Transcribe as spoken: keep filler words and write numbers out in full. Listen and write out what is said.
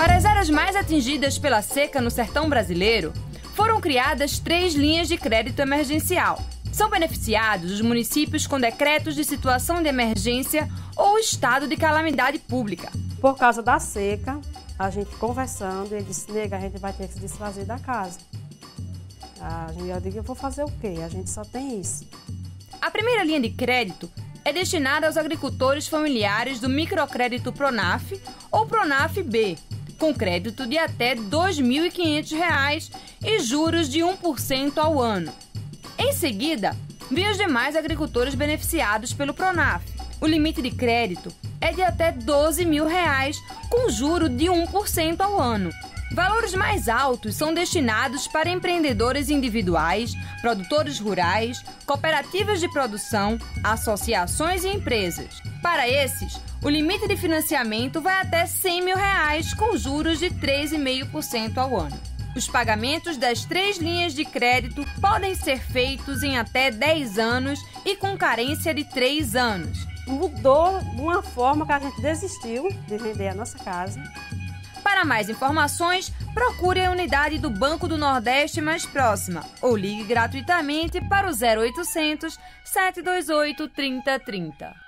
Para as áreas mais atingidas pela seca no sertão brasileiro, foram criadas três linhas de crédito emergencial. São beneficiados os municípios com decretos de situação de emergência ou estado de calamidade pública. Por causa da seca, a gente conversando, ele disse, nega, a gente vai ter que se desfazer da casa. A gente, eu digo, eu vou fazer o quê? A gente só tem isso. A primeira linha de crédito é destinada aos agricultores familiares do microcrédito Pronaf ou Pronaf B, com crédito de até dois mil e quinhentos reais e juros de um por cento ao ano. Em seguida, vêm os demais agricultores beneficiados pelo Pronaf. O limite de crédito é de até doze mil reais, com juro de um por cento ao ano. Valores mais altos são destinados para empreendedores individuais, produtores rurais, cooperativas de produção, associações e empresas. Para esses, o limite de financiamento vai até cem mil reais, com juros de três vírgula cinco por cento ao ano. Os pagamentos das três linhas de crédito podem ser feitos em até dez anos e com carência de três anos. Mudou de uma forma que a gente desistiu de vender a nossa casa. Para mais informações, procure a unidade do Banco do Nordeste mais próxima ou ligue gratuitamente para o zero oitocentos, sete dois oito, trinta trinta.